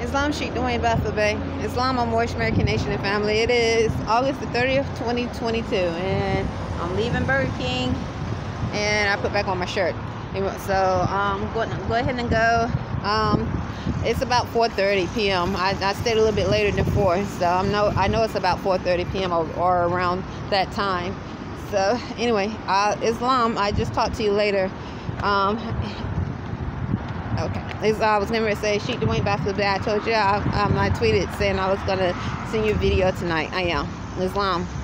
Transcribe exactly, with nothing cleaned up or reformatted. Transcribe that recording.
Islam Sheikh Dwayne Bay. Islam on Moorish American Nation and Family. It is August the thirtieth, twenty twenty-two, and I'm leaving Burger King, and I put back on my shirt. So um, go, go ahead and go. Um, it's about four thirty p m I, I stayed a little bit later than four, so I'm no, I know it's about four thirty p m or, or around that time. So anyway, uh, Islam, I just talked to you later. Um, okay, As I was going to say, Sheikh Dwayne Bay. I told you, I, um, I tweeted saying I was going to send you a video tonight. I am. Islam.